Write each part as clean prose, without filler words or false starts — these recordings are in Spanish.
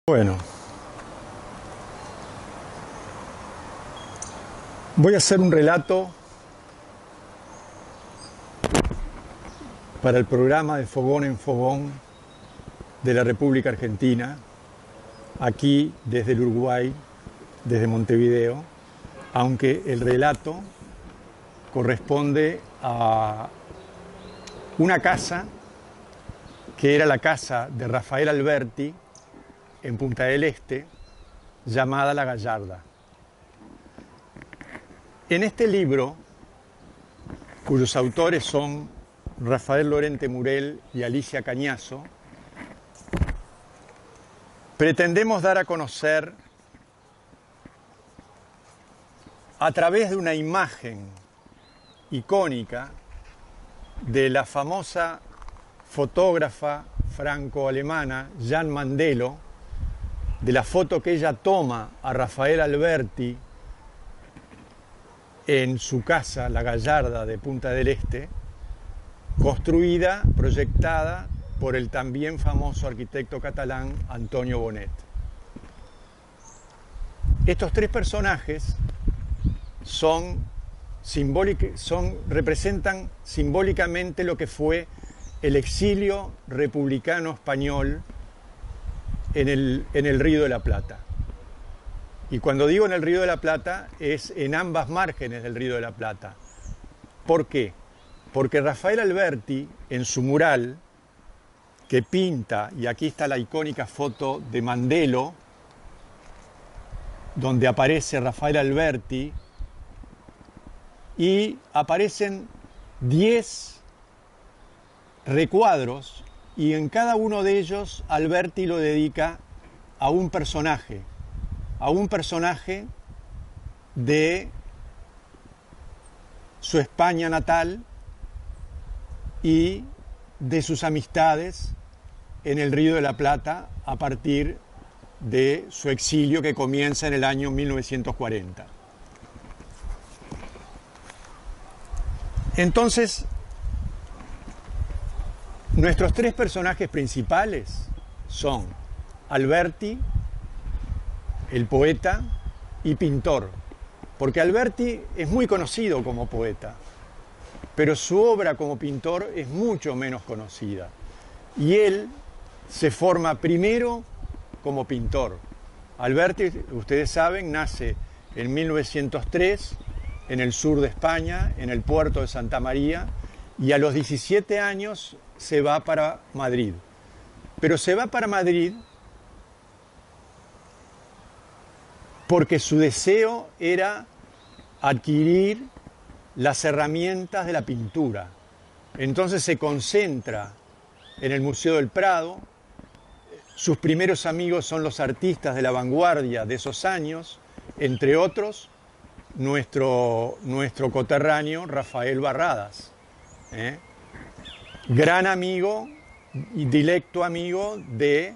Bueno, voy a hacer un relato para el programa de Fogón en Fogón de la República Argentina, aquí desde el Uruguay, desde Montevideo, aunque el relato corresponde a una casa que era la casa de Rafael Alberti en Punta del Este, llamada La Gallarda. En este libro, cuyos autores son Rafael Lorente Murel y Alicia Cañazo, pretendemos dar a conocer, a través de una imagen icónica de la famosa fotógrafa franco-alemana Jan Mandelo, de la foto que ella toma a Rafael Alberti en su casa, La Gallarda de Punta del Este, construida, proyectada por el también famoso arquitecto catalán Antonio Bonet. Estos tres personajes representan simbólicamente lo que fue el exilio republicano español en el Río de la Plata. Y cuando digo en el Río de la Plata, es en ambas márgenes del Río de la Plata. ¿Por qué? Porque Rafael Alberti, en su mural, que pinta, y aquí está la icónica foto de Mandelo, donde aparece Rafael Alberti, y aparecen 10 recuadros, y en cada uno de ellos Alberti lo dedica a un personaje de su España natal y de sus amistades en el Río de la Plata a partir de su exilio que comienza en el año 1940. Entonces, nuestros tres personajes principales son Alberti, el poeta, y pintor, porque Alberti es muy conocido como poeta, pero su obra como pintor es mucho menos conocida. Y él se forma primero como pintor. Alberti, ustedes saben, nace en 1903 en el sur de España, en el puerto de Santa María, y a los 17 años se va para Madrid. Pero se va para Madrid porque su deseo era adquirir las herramientas de la pintura. Entonces se concentra en el Museo del Prado. Sus primeros amigos son los artistas de la vanguardia de esos años, entre otros nuestro coterráneo Rafael Barradas, gran amigo y directo amigo de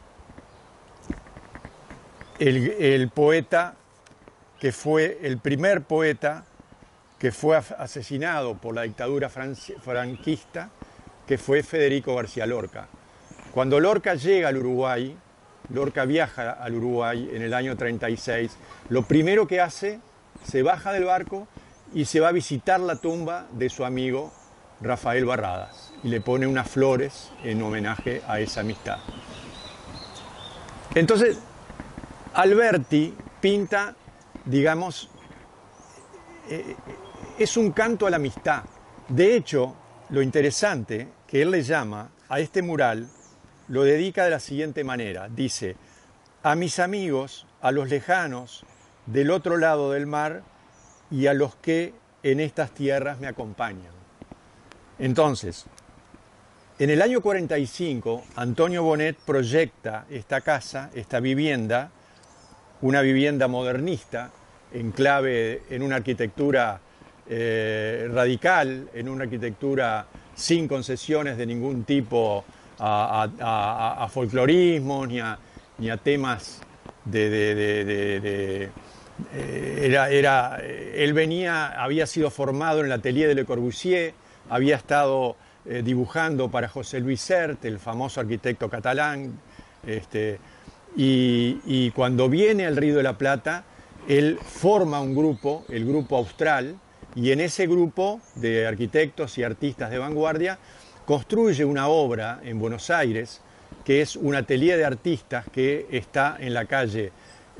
el poeta que fue el primer poeta que fue asesinado por la dictadura franquista, que fue Federico García Lorca. Cuando Lorca llega al Uruguay, Lorca viaja al Uruguay en el año 36, lo primero que hace, se baja del barco y se va a visitar la tumba de su amigo Rafael Barradas y le pone unas flores en homenaje a esa amistad. Entonces, Alberti pinta, digamos, es un canto a la amistad. De hecho, lo interesante que él le llama a este mural, lo dedica de la siguiente manera. Dice: a mis amigos, a los lejanos, del otro lado del mar, y a los que en estas tierras me acompañan. Entonces, en el año 45, Antonio Bonet proyecta esta casa, esta vivienda, una vivienda modernista, en clave, en una arquitectura radical, en una arquitectura sin concesiones de ningún tipo a folclorismo ni a temas él había sido formado en el atelier de Le Corbusier, había estado dibujando para José Luis Sert, el famoso arquitecto catalán, y cuando viene al Río de la Plata, él forma un grupo, el Grupo Austral, y en ese grupo de arquitectos y artistas de vanguardia construye una obra en Buenos Aires, que es un atelier de artistas que está en la calle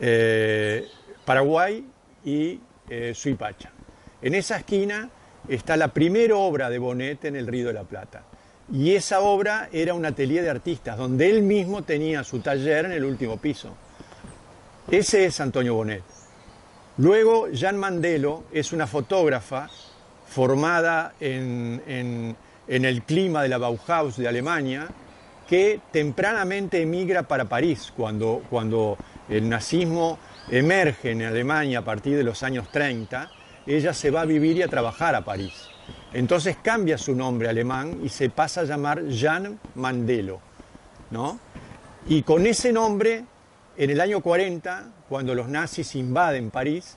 Paraguay y Suipacha. En esa esquina está la primera obra de Bonet en el Río de la Plata. Y esa obra era un atelier de artistas, donde él mismo tenía su taller en el último piso. Ese es Antonio Bonet. Luego, Jeanne Mandelo es una fotógrafa formada en el clima de la Bauhaus de Alemania, que tempranamente emigra para París, cuando el nazismo emerge en Alemania a partir de los años 30, ella se va a vivir y a trabajar a París. Entonces cambia su nombre alemán y se pasa a llamar Jeanne Mandelo, ¿no? Y con ese nombre, en el año 40, cuando los nazis invaden París,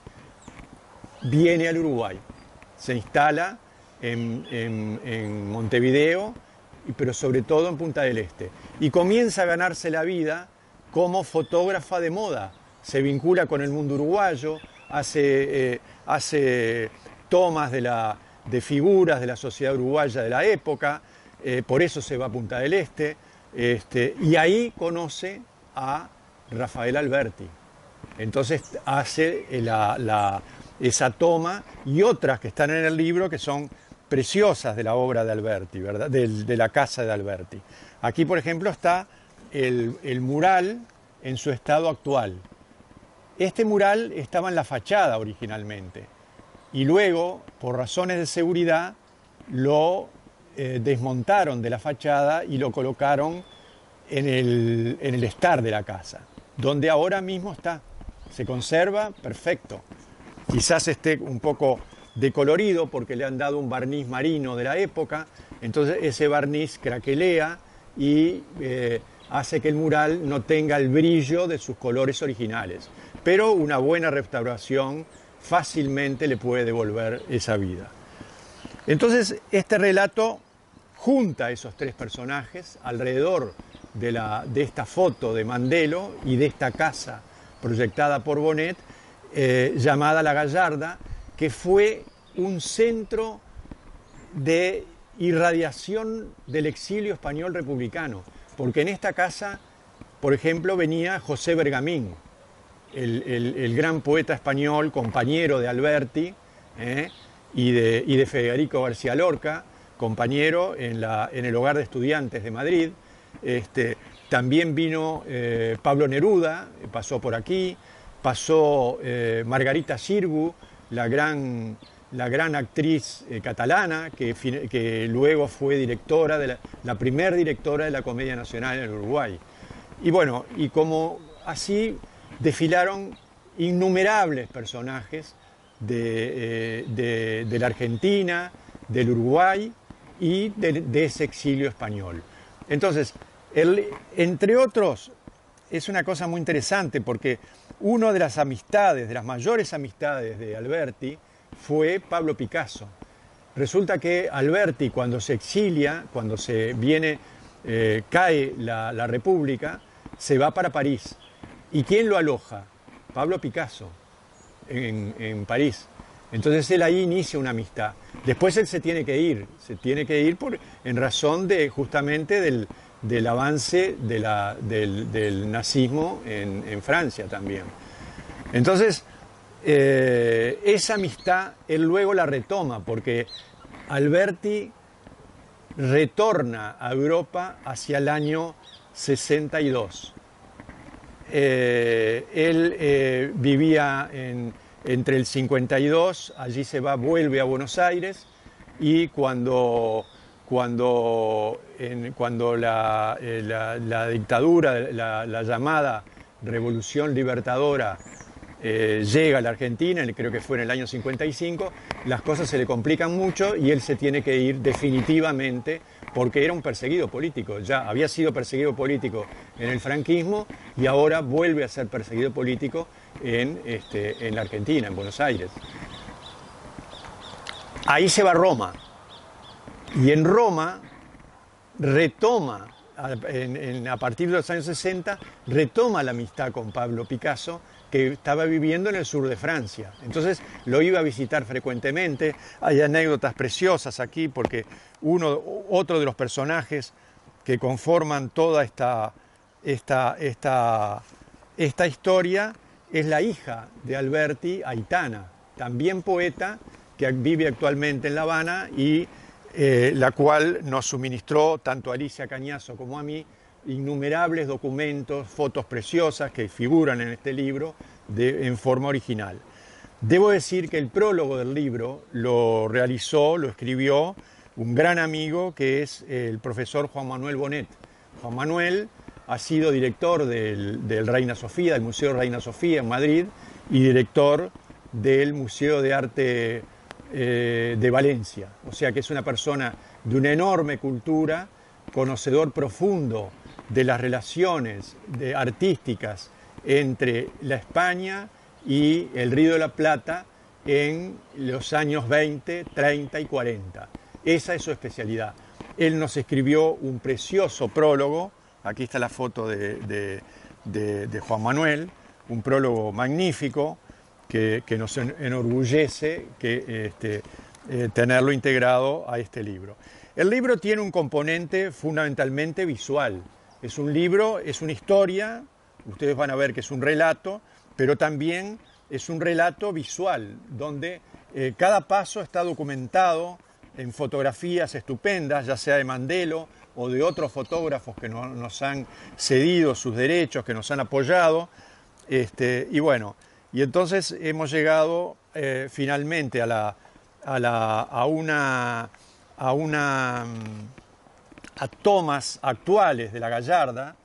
viene al Uruguay. Se instala en Montevideo, pero sobre todo en Punta del Este. Y comienza a ganarse la vida como fotógrafa de moda. Se vincula con el mundo uruguayo, hace tomas de figuras de la sociedad uruguaya de la época, por eso se va a Punta del Este, y ahí conoce a Rafael Alberti. Entonces hace esa toma y otras que están en el libro que son preciosas de la obra de Alberti, ¿verdad? De la casa de Alberti. Aquí, por ejemplo, está el mural en su estado actual. Este mural estaba en la fachada originalmente y luego, por razones de seguridad, lo desmontaron de la fachada y lo colocaron en el estar de la casa, donde ahora mismo está. Se conserva perfecto. Quizás esté un poco decolorido porque le han dado un barniz marino de la época, entonces ese barniz craquelea y hace que el mural no tenga el brillo de sus colores originales. Pero una buena restauración fácilmente le puede devolver esa vida. Entonces este relato junta a esos tres personajes alrededor de esta foto de Mandelo y de esta casa proyectada por Bonet, llamada La Gallarda, que fue un centro de irradiación del exilio español republicano, porque en esta casa, por ejemplo, venía José Bergamín, el gran poeta español, compañero de Alberti y de Federico García Lorca, compañero en el Hogar de Estudiantes de Madrid. También vino Pablo Neruda, pasó por aquí, pasó Margarita Xirgu, la gran actriz catalana, que luego fue directora, la primer directora de la Comedia Nacional en el Uruguay. Y bueno, y como así desfilaron innumerables personajes de la Argentina, del Uruguay y de ese exilio español. Entonces, entre otros, es una cosa muy interesante porque una de las amistades, de las mayores amistades de Alberti, fue Pablo Picasso. Resulta que Alberti, cuando se exilia, cuando cae la República, se va para París. ¿Y quién lo aloja? Pablo Picasso, en París. Entonces él ahí inicia una amistad. Después él se tiene que ir en razón justamente del avance del nazismo en Francia también. Entonces, esa amistad él luego la retoma, porque Alberti retorna a Europa hacia el año 62. Él vivía entre el 52, allí vuelve a Buenos Aires, y cuando la dictadura, la llamada Revolución Libertadora, llega a la Argentina, creo que fue en el año 55, las cosas se le complican mucho y él se tiene que ir definitivamente porque era un perseguido político. Ya había sido perseguido político en el franquismo y ahora vuelve a ser perseguido político en la Argentina, en Buenos Aires. Ahí se va a Roma y en Roma retoma a partir de los años 60, retoma la amistad con Pablo Picasso, que estaba viviendo en el sur de Francia. Entonces lo iba a visitar frecuentemente. Hay anécdotas preciosas aquí, porque otro de los personajes que conforman toda esta historia es la hija de Alberti, Aitana, también poeta, que vive actualmente en La Habana y la cual nos suministró tanto a Alicia Cañazo como a mí innumerables documentos, fotos preciosas que figuran en este libro en forma original. Debo decir que el prólogo del libro lo escribió un gran amigo que es el profesor Juan Manuel Bonet. Juan Manuel ha sido director del Reina Sofía, del Museo Reina Sofía en Madrid, y director del Museo de Arte de Valencia. O sea que es una persona de una enorme cultura, conocedor profundo de las relaciones artísticas entre la España y el Río de la Plata en los años 20, 30 y 40. Esa es su especialidad. Él nos escribió un precioso prólogo, aquí está la foto de Juan Manuel, un prólogo magnífico que nos enorgullece tenerlo integrado a este libro. El libro tiene un componente fundamentalmente visual. Es un libro, es una historia, ustedes van a ver que es un relato, pero también es un relato visual, donde cada paso está documentado en fotografías estupendas, ya sea de Mandelo o de otros fotógrafos que nos han cedido sus derechos, que nos han apoyado. Y bueno, y entonces hemos llegado finalmente a tomas actuales de la Gallarda,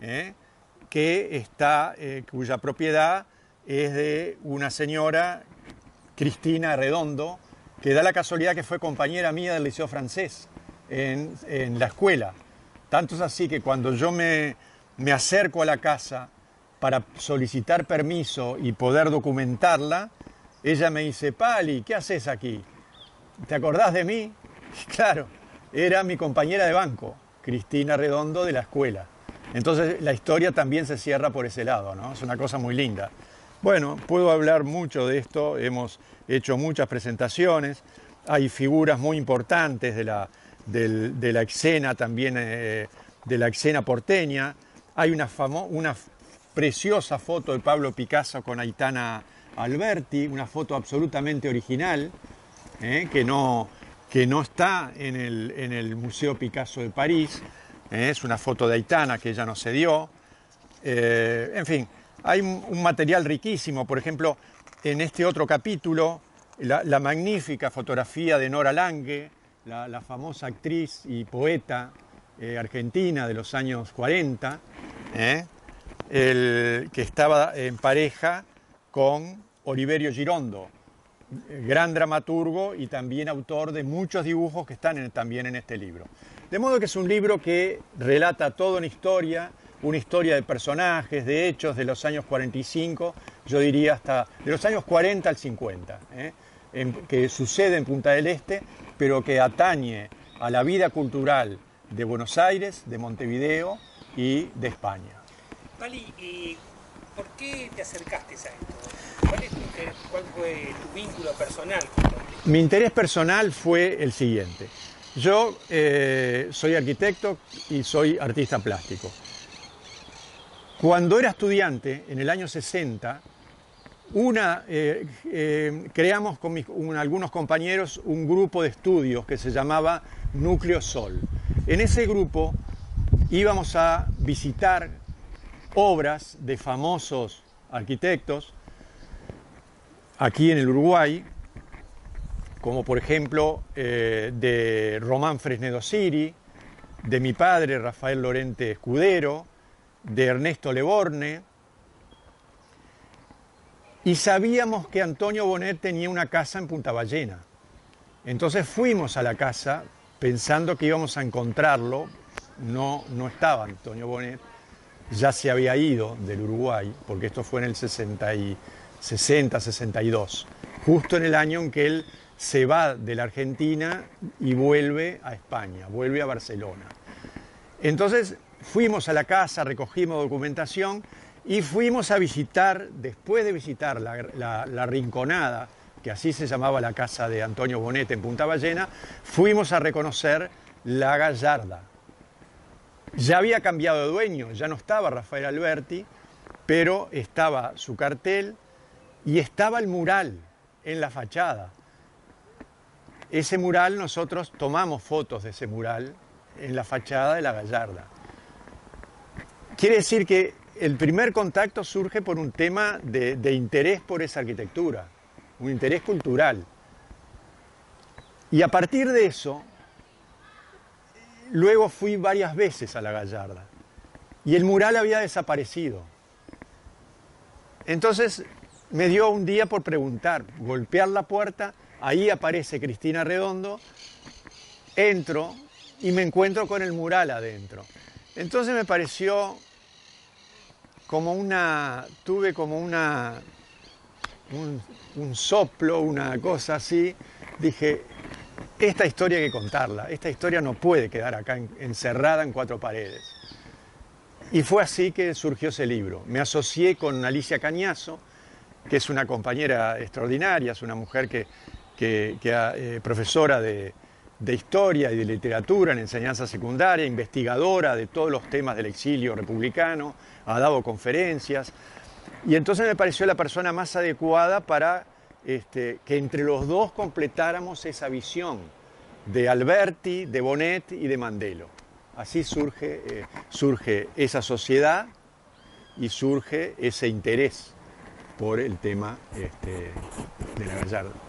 cuya propiedad es de una señora, Cristina Redondo, que da la casualidad que fue compañera mía del Liceo Francés en la escuela. Tanto es así que cuando yo me acerco a la casa para solicitar permiso y poder documentarla, ella me dice: Pali, ¿qué haces aquí? ¿Te acordás de mí? Claro, era mi compañera de banco, Cristina Redondo, de la escuela. Entonces la historia también se cierra por ese lado, ¿no? Es una cosa muy linda. Bueno, puedo hablar mucho de esto, hemos hecho muchas presentaciones, hay figuras muy importantes de la escena también, de la escena porteña. Hay una preciosa foto de Pablo Picasso con Aitana Alberti, una foto absolutamente original, que no está en el Museo Picasso de París. Es una foto de Aitana que ella nos cedió. En fin, hay un material riquísimo. Por ejemplo, en este otro capítulo, la magnífica fotografía de Nora Lange, la famosa actriz y poeta argentina de los años 40, que estaba en pareja con Oliverio Girondo, gran dramaturgo y también autor de muchos dibujos que están también en este libro. De modo que es un libro que relata toda una historia de personajes, de hechos de los años 45, yo diría hasta de los años 40 al 50, que sucede en Punta del Este, pero que atañe a la vida cultural de Buenos Aires, de Montevideo y de España. Pali, ¿y por qué te acercaste a esto? ¿Cuál fue tu vínculo personal con esto? Mi interés personal fue el siguiente. Yo soy arquitecto y soy artista plástico. Cuando era estudiante, en el año 60, creamos con algunos compañeros un grupo de estudios que se llamaba Núcleo Sol. En ese grupo íbamos a visitar obras de famosos arquitectos aquí en el Uruguay, como por ejemplo de Román Fresnedo Siri, de mi padre Rafael Lorente Escudero, de Ernesto Leborne, y sabíamos que Antonio Bonet tenía una casa en Punta Ballena. Entonces fuimos a la casa pensando que íbamos a encontrarlo. No estaba Antonio Bonet, ya se había ido del Uruguay, porque esto fue en el 60-62, justo en el año en que él se va de la Argentina y vuelve a España, vuelve a Barcelona. Entonces fuimos a la casa, recogimos documentación y fuimos a visitar, después de visitar la Rinconada, que así se llamaba la casa de Antonio Bonet en Punta Ballena, fuimos a reconocer la Gallarda. Ya había cambiado de dueño, ya no estaba Rafael Alberti, pero estaba su cartel y estaba el mural en la fachada. Ese mural, nosotros tomamos fotos de ese mural en la fachada de la Gallarda. Quiere decir que el primer contacto surge por un tema de interés por esa arquitectura, un interés cultural. Y a partir de eso, luego fui varias veces a la Gallarda y el mural había desaparecido. Entonces me dio un día por preguntar, golpear la puerta, ahí aparece Cristina Redondo, entro y me encuentro con el mural adentro. Entonces me pareció como tuve como un soplo, una cosa así, dije, esta historia hay que contarla, esta historia no puede quedar acá encerrada en cuatro paredes. Y fue así que surgió ese libro. Me asocié con Alicia Cañazo, que es una compañera extraordinaria, es una mujer profesora de historia y de literatura en enseñanza secundaria, investigadora de todos los temas del exilio republicano, ha dado conferencias. Y entonces me pareció la persona más adecuada para que entre los dos completáramos esa visión de Alberti, de Bonet y de Mandelo. Así surge esa sociedad y surge ese interés por el tema de la Gallarda.